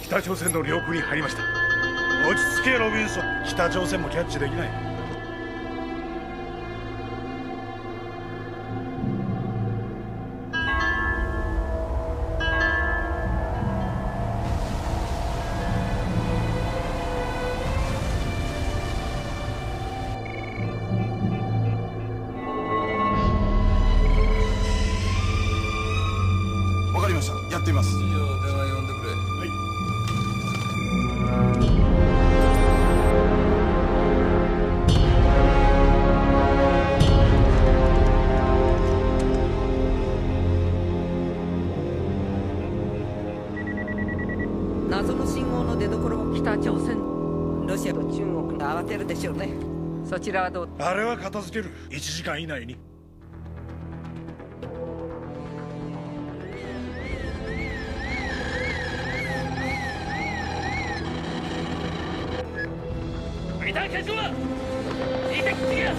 北朝鮮の領空に入りました。 落ち着けロビンソン。北朝鮮もキャッチできない。 わかりました。やってみます。 次は電話呼んでくれ。 はい。 謎の信号の出所を北朝鮮、ロシアと中国が慌てるでしょうね。そちらはどう？ あれは片付ける。1時間以内に。 伟大开出了，你得接。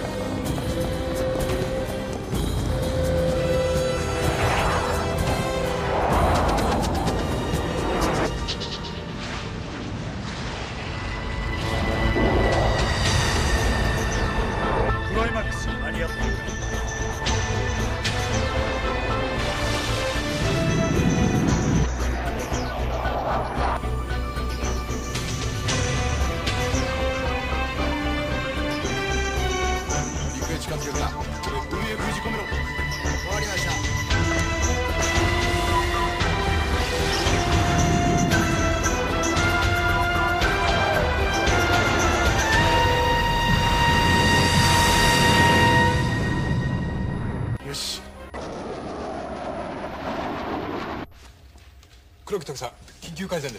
クライマックス間に合っているか。 陸へ近づけるな。海へ封じ込めろ。わかりました。よし。黒木特佐、緊急回線です。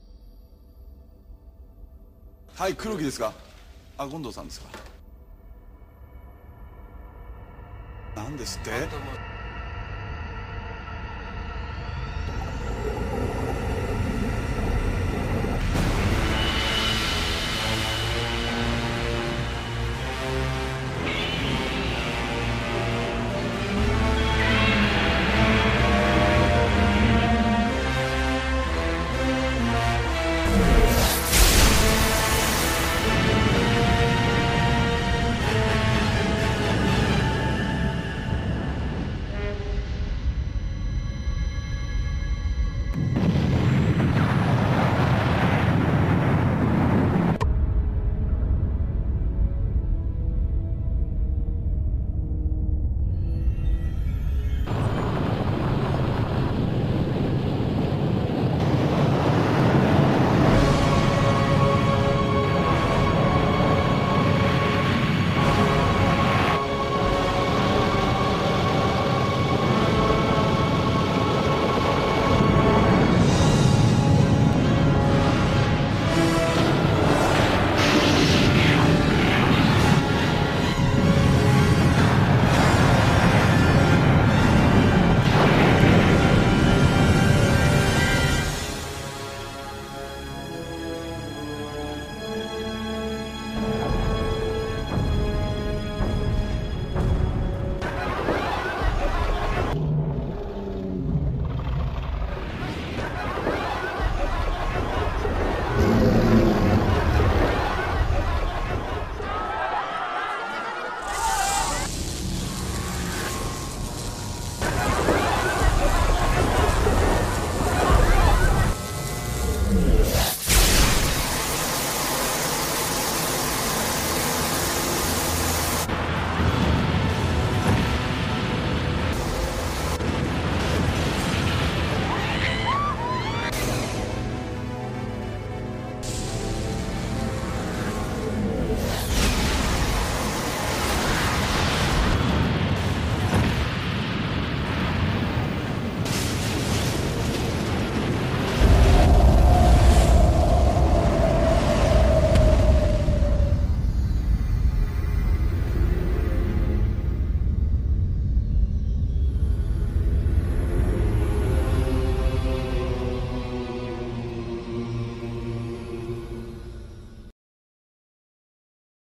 はい、黒木ですか。あ、権藤さんですか。なんですって。